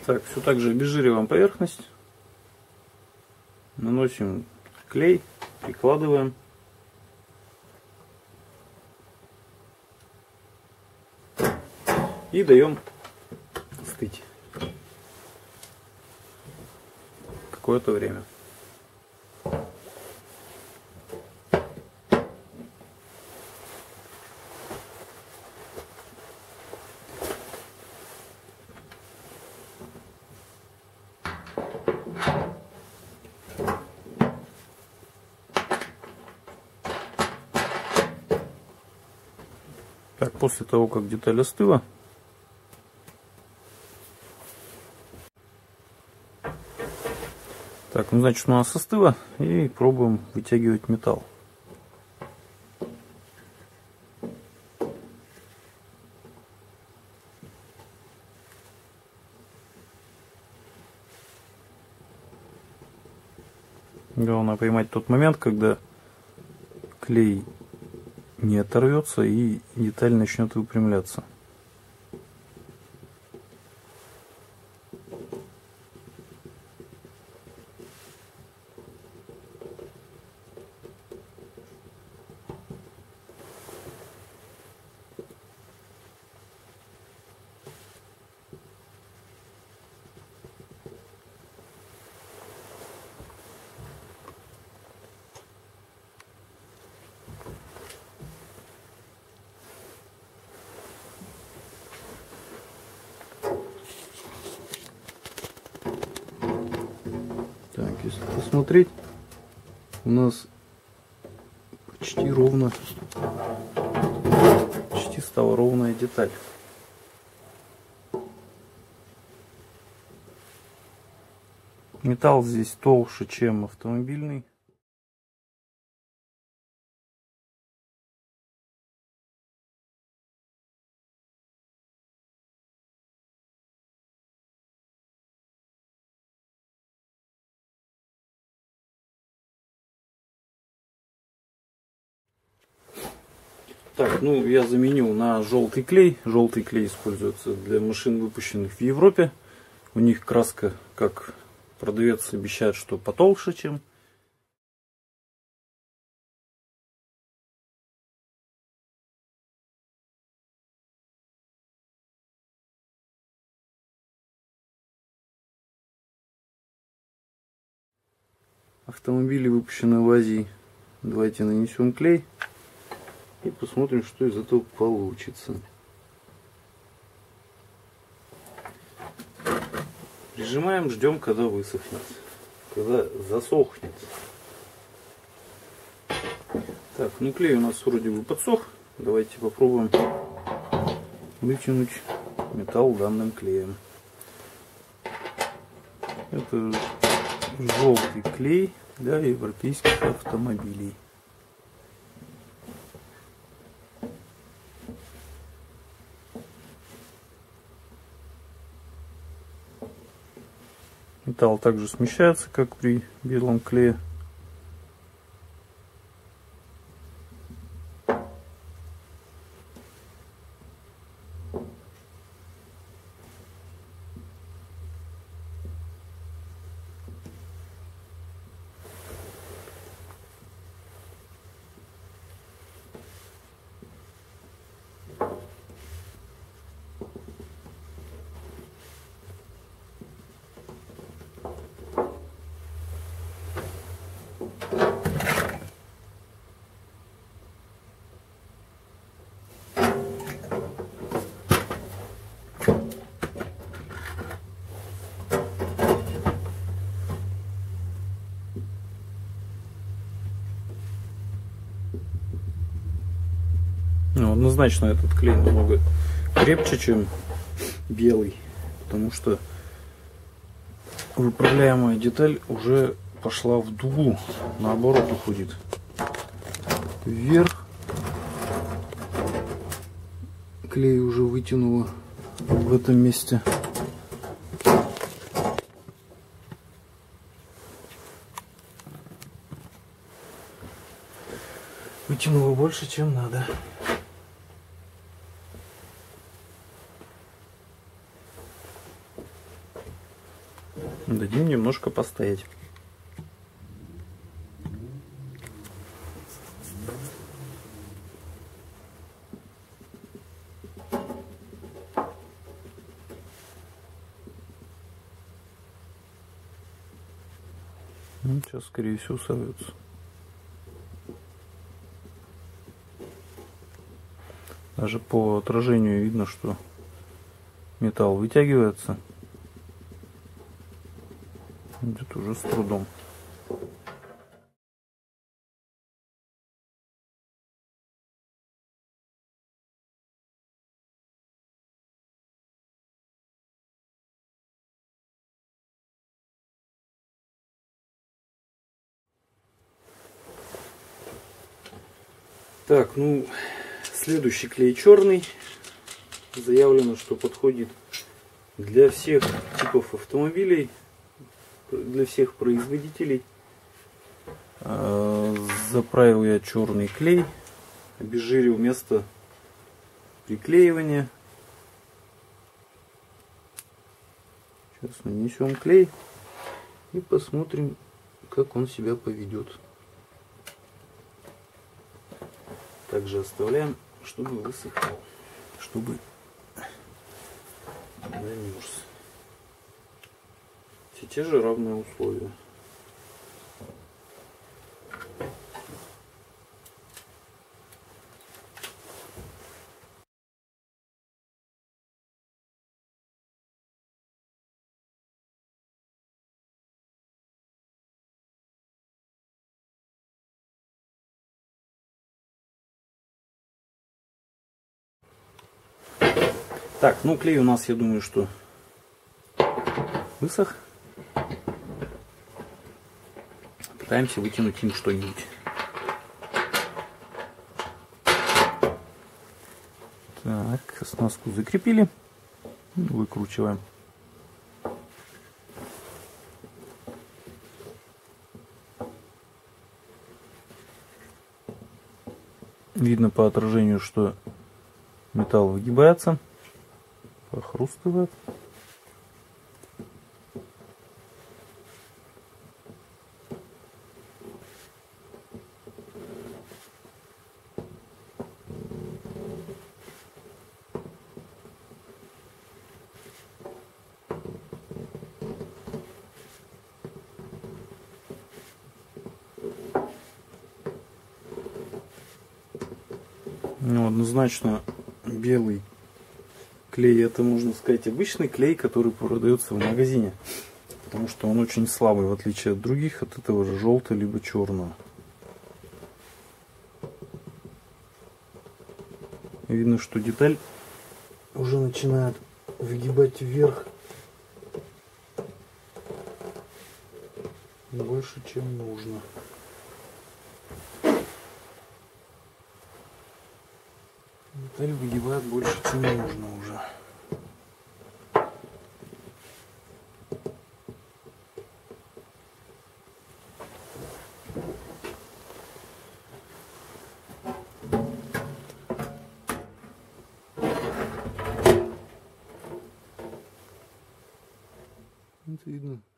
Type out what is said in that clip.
Так, все так же обезжириваем поверхность. Наносим клей, прикладываем. И даем остыть какое-то время. Так, после того, как деталь остыла, так, ну значит, у нас остыло, и пробуем вытягивать металл. Главное поймать тот момент, когда клей не оторвется и деталь начнет выпрямляться. Так, если посмотреть, у нас почти ровно, почти стала ровная деталь. Металл здесь толще, чем автомобильный. Так, ну я заменил на желтый клей. Желтый клей используется для машин, выпущенных в Европе. У них краска, как продавец обещает, что потолще, чем. Автомобили, выпущенные в Азии. Давайте нанесем клей и посмотрим, что из этого получится. Прижимаем, ждем, когда высохнет, когда засохнет. Так, ну клей у нас вроде бы подсох. Давайте попробуем вытянуть металл данным клеем. Это желтый клей для европейских автомобилей. Металл также смещается, как при белом клее. Ну, однозначно этот клей намного крепче, чем белый, потому что выправляемая деталь уже пошла в дугу, наоборот уходит вверх. Клей уже вытянуло в этом месте. Вытянуло больше, чем надо. Дадим немножко постоять. Ну, сейчас, скорее всего, сорвется. Даже по отражению видно, что металл вытягивается. Идет уже с трудом. Так, ну, следующий клей черный. Заявлено, что подходит для всех типов автомобилей, для всех производителей. Заправил я черный клей, обезжирил место приклеивания. Сейчас нанесем клей и посмотрим, как он себя поведет. Также оставляем, чтобы высыхал, чтобы замерз. Все те же равные условия. Так, ну клей у нас, я думаю, что высох. Пытаемся вытянуть им что-нибудь. Так, оснастку закрепили. Выкручиваем. Видно по отражению, что металл выгибается, похрустывает. Ну, однозначно белый клей — это, можно сказать, обычный клей, который продается в магазине, потому что он очень слабый, в отличие от других, от этого же желтого либо черного. Видно, что деталь уже начинает выгибать вверх больше, чем нужно. Деталь выгибает больше, чем нужно уже. Это видно.